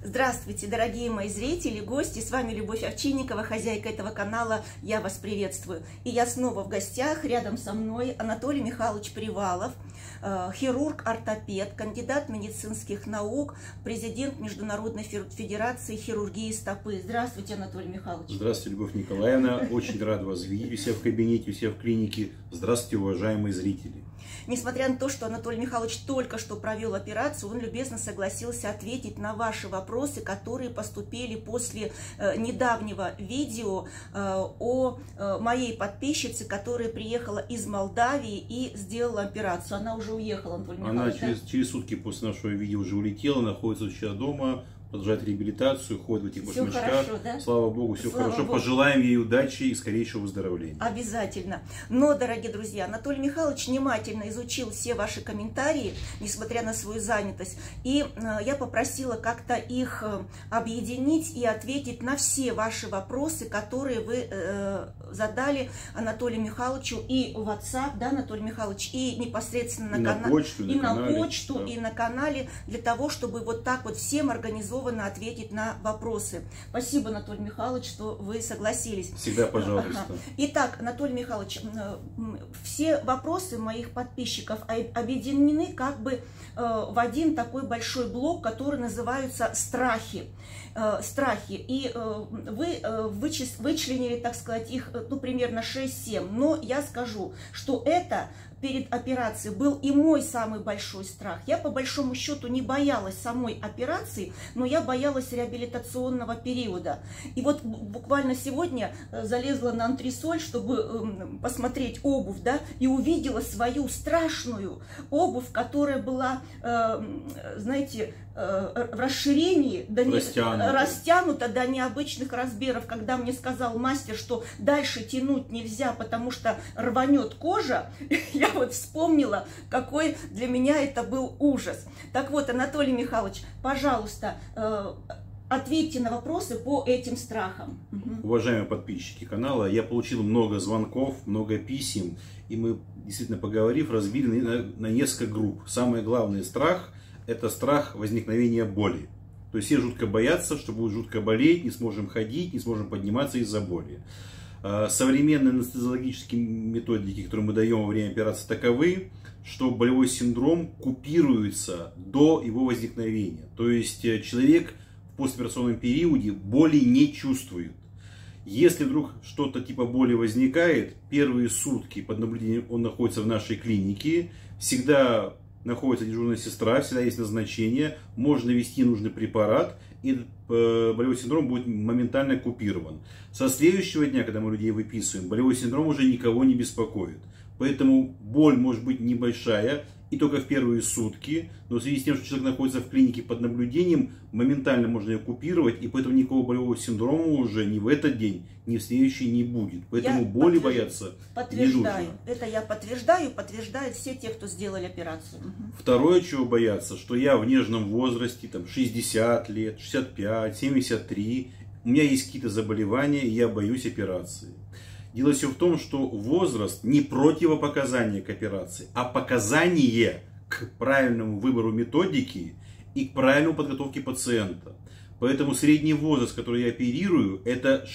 Здравствуйте, дорогие мои зрители, гости, с вами Любовь Овчинникова, хозяйка этого канала, я вас приветствую. И я снова в гостях, рядом со мной Анатолий Михайлович Привалов, хирург-ортопед, кандидат медицинских наук, президент Международной Федерации хирургии стопы. Здравствуйте, Анатолий Михайлович. Здравствуйте, Любовь Николаевна, очень рад вас видеть у себя в кабинете, у себя в клинике. Здравствуйте, уважаемые зрители. Несмотря на то, что Анатолий Михайлович только что провел операцию, он любезно согласился ответить на ваши вопросы, которые поступили после недавнего видео о моей подписчице, которая приехала из Молдавии и сделала операцию. Она уже уехала, Анатолий Михайлович. Она через сутки после нашего видео уже улетела, находится сейчас дома, продолжает реабилитацию, ходит в этих башмачках. Хорошо, да? Слава Богу, все Слава хорошо. Богу. Пожелаем ей удачи и скорейшего выздоровления. Обязательно. Но, дорогие друзья, Анатолий Михайлович внимательно изучил все ваши комментарии, несмотря на свою занятость. И я попросила как-то их объединить и ответить на все ваши вопросы, которые вы задали Анатолию Михайловичу и в WhatsApp, да, Анатолий Михайлович, и непосредственно на почту, и на канале, почту, да. И на канале, для того, чтобы вот так вот всем организованно ответить на вопросы. Спасибо, Анатолий Михайлович, что вы согласились. Всегда пожалуйста. Ага. Итак, Анатолий Михайлович, все вопросы моих подписчиков объединены как бы в один такой большой блок, который называется «Страхи». Страхи. И вы вычленили, так сказать, их примерно 6-7. Но я скажу, что это перед операцией был и мой самый большой страх. Я по большому счету не боялась самой операции, но я боялась реабилитационного периода. И вот буквально сегодня залезла на антресоль, чтобы посмотреть обувь, да, и увидела свою страшную обувь, которая была, знаете, в расширении, растянута до необычных размеров, когда мне сказал мастер, что дальше тянуть нельзя, потому что рванет кожа, я вот вспомнила, какой для меня это был ужас. Так вот, Анатолий Михайлович, пожалуйста, ответьте на вопросы по этим страхам. Уважаемые подписчики канала, я получил много звонков, много писем, и мы, действительно поговорив, разбили на несколько групп. Самый главный страх – это страх возникновения боли. То есть все жутко боятся, что будет жутко болеть, не сможем ходить, не сможем подниматься из-за боли. Современные анестезиологические методики, которые мы даем во время операции, таковы, что болевой синдром купируется до его возникновения. То есть человек в послеоперационном периоде боли не чувствует. Если вдруг что-то типа боли возникает, первые сутки под наблюдением он находится в нашей клинике, всегда находится дежурная сестра, всегда есть назначение, можно ввести нужный препарат, и болевой синдром будет моментально купирован. Со следующего дня, когда мы людей выписываем, болевой синдром уже никого не беспокоит. Поэтому боль может быть небольшая и только в первые сутки, но в связи с тем, что человек находится в клинике под наблюдением, моментально можно ее купировать, и поэтому никакого болевого синдрома уже ни в этот день, ни в следующий не будет. Поэтому боли бояться не нужно. Это я подтверждают все те, кто сделали операцию. Второе, чего бояться, что я в нежном возрасте, там 60 лет, 65, 73, у меня есть какие-то заболевания, и я боюсь операции. Дело все в том, что возраст не противопоказание к операции, а показание к правильному выбору методики и к правильному подготовке пациента. Поэтому средний возраст, который я оперирую, это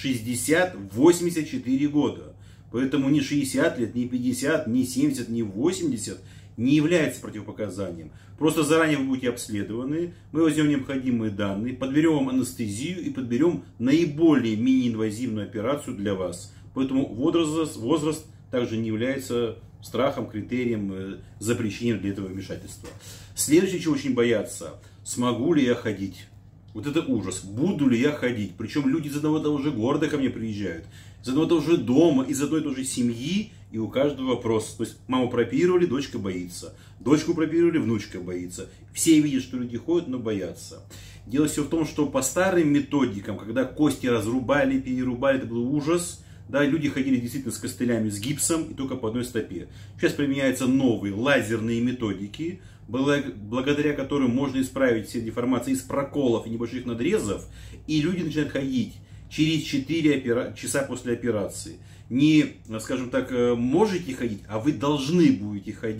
60-84 года. Поэтому ни 60 лет, ни 50, ни 70, ни 80 не является противопоказанием. Просто заранее вы будете обследованы, мы возьмем необходимые данные, подберем вам анестезию и подберем наиболее мини-инвазивную операцию для вас. Поэтому возраст также не является страхом, критерием, запрещением для этого вмешательства. Следующее, чего очень боятся, смогу ли я ходить. Вот это ужас. Буду ли я ходить? Причем люди из одного и того же города ко мне приезжают, из одного и того же дома, из одной и той же семьи, и у каждого вопрос. То есть маму прооперировали, дочка боится. Дочку прооперировали, внучка боится. Все видят, что люди ходят, но боятся. Дело все в том, что по старым методикам, когда кости разрубали, перерубали, это был ужас. Да, люди ходили действительно с костылями, с гипсом и только по одной стопе. Сейчас применяются новые лазерные методики, благодаря которым можно исправить все деформации из проколов и небольших надрезов, и люди начинают ходить через 4 часа после операции. Не, скажем так, можете ходить, а вы должны будете ходить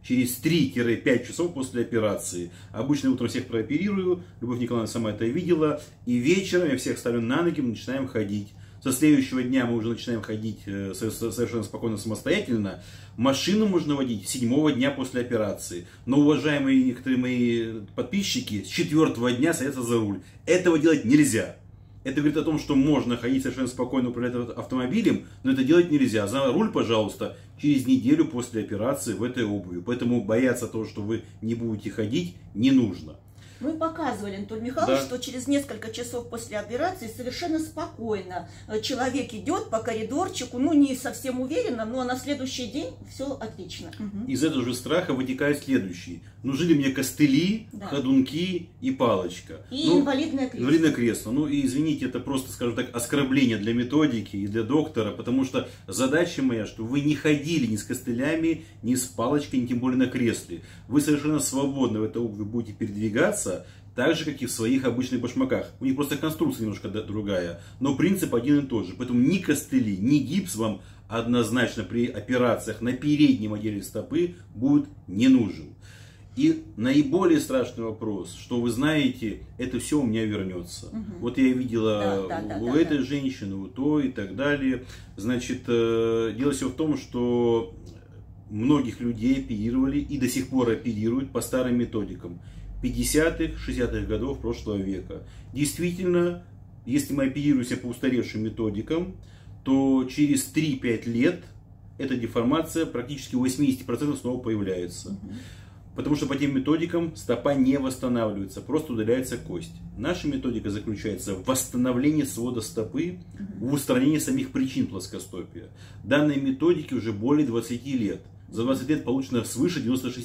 через 3-5 часов после операции. Обычно утром всех прооперирую, Любовь Николаевна сама это видела, и вечером я всех ставлю на ноги, мы начинаем ходить. Со следующего дня мы уже начинаем ходить совершенно спокойно, самостоятельно. Машину можно водить с 7-го дня после операции. Но, уважаемые некоторые мои подписчики, с 4-го дня садятся за руль. Этого делать нельзя. Это говорит о том, что можно ходить совершенно спокойно, управлять автомобилем, но это делать нельзя. За руль, пожалуйста, через неделю после операции в этой обуви. Поэтому бояться того, что вы не будете ходить, не нужно. Мы показывали, Анатолий Михайлович, Да. что через несколько часов после операции совершенно спокойно человек идет по коридорчику, ну не совсем уверенно, но на следующий день все отлично. Из этого же страха вытекает следующий. Нужны ли мне костыли, Да. ходунки и палочка? И инвалидное кресло. Инвалидное кресло. Ну и извините, это просто, скажем так, оскорбление для методики и для доктора, потому что задача моя, что вы не ходили ни с костылями, ни с палочкой, ни тем более на кресле. Вы совершенно свободно в этой обуви будете передвигаться, так же, как и в своих обычных башмаках. У них просто конструкция немножко другая, но принцип один и тот же. Поэтому ни костыли, ни гипс вам однозначно при операциях на переднем отделе стопы будет не нужен. И наиболее страшный вопрос, что вы знаете, это все у меня вернется. Вот я видела у этой женщины, у той и так далее. Значит, дело все в том, что многих людей оперировали и до сих пор оперируют по старым методикам 50-х, 60-х годов прошлого века. Действительно, если мы оперируемся по устаревшим методикам, то через 3-5 лет эта деформация практически у 80% снова появляется. Потому что по тем методикам стопа не восстанавливается, просто удаляется кость. Наша методика заключается в восстановлении свода стопы, в устранении самих причин плоскостопия. Данной методике уже более 20 лет. За 20 лет получено свыше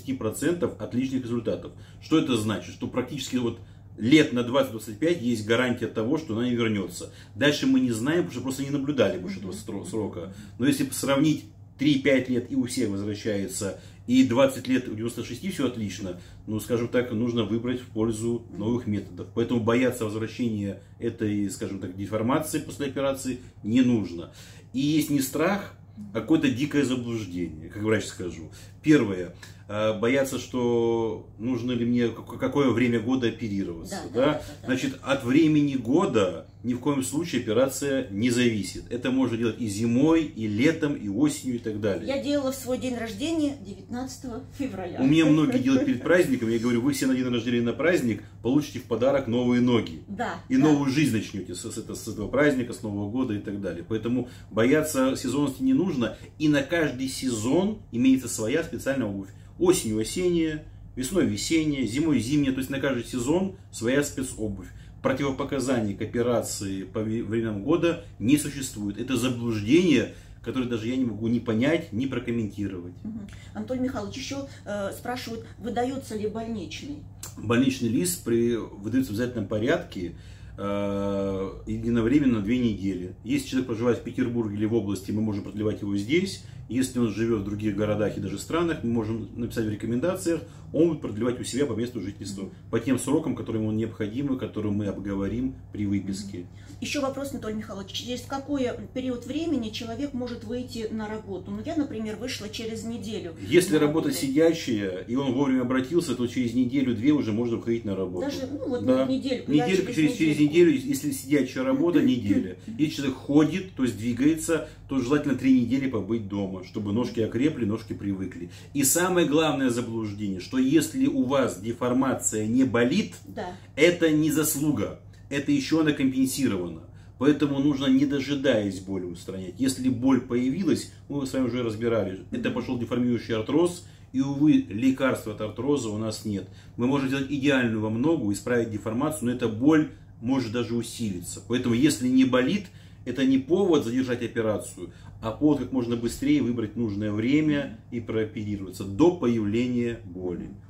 96% отличных результатов. Что это значит? Что практически вот лет на 20-25 есть гарантия того, что она не вернется. Дальше мы не знаем, потому что просто не наблюдали больше этого срока. Но если сравнить 3-5 лет и у всех возвращается, и 20 лет у 96 все отлично, ну, скажем так, нужно выбрать в пользу новых методов. Поэтому бояться возвращения этой, скажем так, деформации после операции не нужно. И есть не страх, а какое-то дикое заблуждение, как врач скажу. Первое. Бояться, что нужно ли мне какое время года оперироваться. Да? Значит, от времени года ни в коем случае операция не зависит. Это можно делать и зимой, и летом, и осенью, и так далее. Я делала в свой день рождения 19 февраля. У меня многие делают перед праздником. Я говорю, вы все на день рождения на праздник получите в подарок новые ноги. Да, и новую жизнь начнете с этого праздника, с Нового года и так далее. Поэтому бояться сезонности не нужно. И на каждый сезон имеется своя специальная обувь. Осенью осенняя, весной весенняя, зимой зимняя. То есть на каждый сезон своя спецобувь. Противопоказаний к операции по временам года не существует. Это заблуждение, которое даже я не могу ни понять, ни прокомментировать. Анатолий Михайлович, еще спрашивают, выдается ли больничный? Больничный лист выдается в обязательном порядке единовременно на 2 недели. Если человек проживает в Петербурге или в области, мы можем продлевать его здесь. Если он живет в других городах и даже странах, мы можем написать в рекомендациях, он будет продлевать у себя по месту жительства, по тем срокам, которые ему необходимы, которые мы обговорим при выписке. Еще вопрос, Анатолий Михайлович, через какой период времени человек может выйти на работу? Ну, я, например, вышла через неделю. Если работа сидячая, и он вовремя обратился, то через неделю-две уже можно выходить на работу. Даже, ну, вот да. недельку. Через неделю, если сидячая работа, неделя. Если человек ходит, то есть двигается, то желательно 3 недели побыть дома, чтобы ножки окрепли, ножки привыкли. И самое главное заблуждение, что если у вас деформация не болит, это не заслуга. Это еще она компенсирована. Поэтому нужно, не дожидаясь боли, устранять. Если боль появилась, мы с вами уже разбирали, это пошел деформирующий артроз, и, увы, лекарства от артроза у нас нет. Мы можем сделать идеальную вам ногу, исправить деформацию, но эта боль может даже усилиться. Поэтому, если не болит, это не повод задержать операцию, а повод как можно быстрее выбрать нужное время и прооперироваться до появления боли.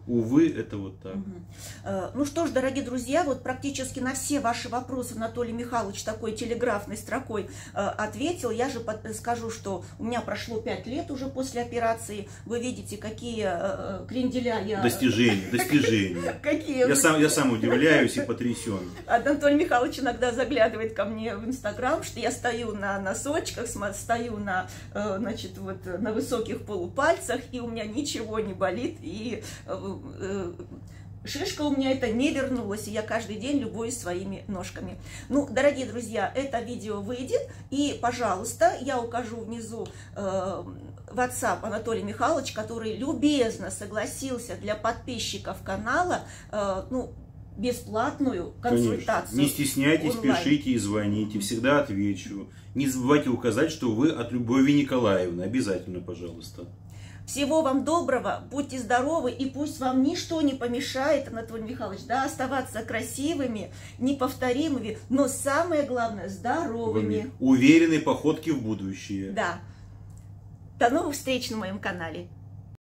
увы, это вот так. Ну что ж, дорогие друзья, вот практически на все ваши вопросы Анатолий Михайлович такой телеграфной строкой ответил. Я же скажу, что у меня прошло 5 лет уже после операции. Вы видите, какие кренделя я... Достижения. Я сам удивляюсь и потрясен. Анатолий Михайлович иногда заглядывает ко мне в Инстаграм, что я стою на носочках, стою на, значит, вот, на высоких полупальцах, и у меня ничего не болит, и шишка у меня это не вернулась, и я каждый день любуюсь своими ножками. Ну, дорогие друзья, это видео выйдет, и, пожалуйста, я укажу внизу WhatsApp Анатолий Михайлович, который любезно согласился для подписчиков канала, ну, бесплатную консультацию. Конечно. Не стесняйтесь, онлайн. пишите и звоните, всегда отвечу. Не забывайте указать, что вы от Любови Николаевны. Обязательно, пожалуйста. Всего вам доброго, будьте здоровы, и пусть вам ничто не помешает, Анатолий Михайлович, да, оставаться красивыми, неповторимыми, но самое главное, здоровыми. Уверенной походки в будущее. Да. До новых встреч на моем канале.